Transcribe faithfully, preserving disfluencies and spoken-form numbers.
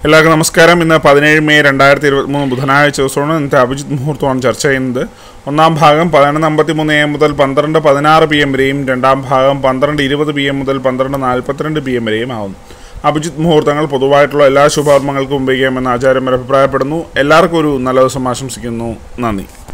എല്ലാവർക്കും നമസ്കാരം. ഇന്ന് പതിനേഴ് മെയ് രണ്ടായിരത്തി ഇരുപത്തി മൂന്ന് ബുധനാഴ്ച ദിവസമാണ്. ഇന്നത്തെ അഭിജിത്ത് മുഹൂർത്തമാണ് ചർച്ച ചെയ്യുന്നത്. ഒന്നാം ഭാഗം പതിനൊന്ന് അമ്പത്തി മൂന്ന് എ എം മുതൽ പന്ത്രണ്ട് പതിനാറ് പി എം വരെയും രണ്ടാം ഭാഗം പന്ത്രണ്ട് ഇരുപത് പി എം മുതൽ പന്ത്രണ്ട് നാൽപ്പത്തിരണ്ട് പി എം വരെയും ആവുന്നു. അഭിജിത്ത് മുഹൂർത്തങ്ങൾ പൊതുവായിട്ടുള്ള എല്ലാ ശുഭകർമ്മങ്ങൾക്കും ഉപയോഗിക്കാമെന്ന് ആചാര്യന്മാർ അഭിപ്രായപ്പെടുന്നു. എല്ലാവർക്കും ഒരു നല്ല ദിവസം ആശംസിക്കുന്നു. നന്ദി.